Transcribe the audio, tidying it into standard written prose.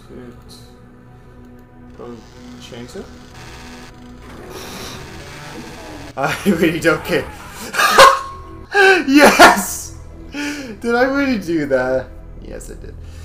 Shit. Oh, change it? I really don't care. Yes! Did I really do that? Yes, I did.